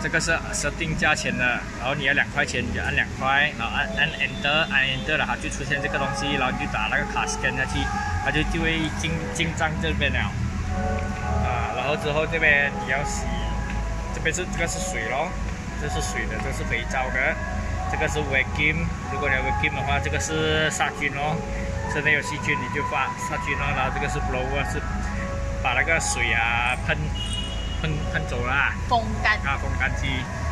这个是设定价钱的，然后你要2块钱，你就按2块，然后按 Enter 了，它就出现这个东西，然后你就打那个卡 scan 下去，它就会进账这边了。然后之后这边你要洗，这边这个是水咯，这是水的，这是肥皂的，这个是 vacuum， 如果你要 vacuum 的话，这个是杀菌咯，身上有细菌你就发杀菌咯，然后这个是 blower， 是把那个水喷走啦， 风干风干机。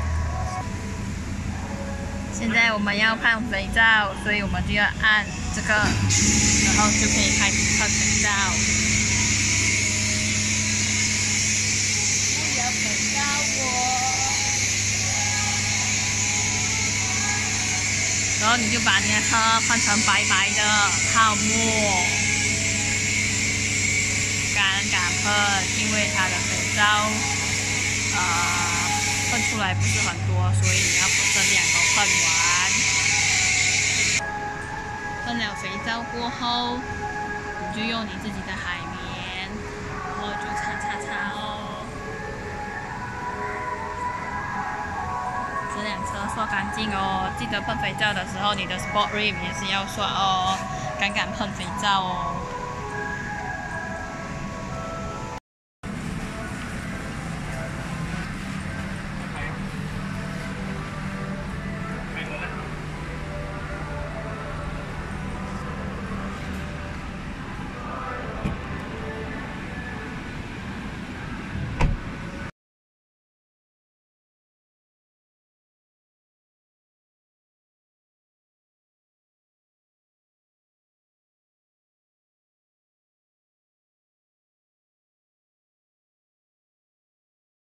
现在我们要喷肥皂，所以我们就要按这个，然后就可以开始喷肥皂。不要肥皂然后你就把你的车换成白白的泡沫，敢喷，因为它的肥皂喷出来不是很多，所以你要把这2个喷完。喷了肥皂过后，你就用你自己的海绵，然后就擦哦。这辆车刷干净哦，记得喷肥皂的时候，你的 sport rim 也是要刷哦，敢喷肥皂哦。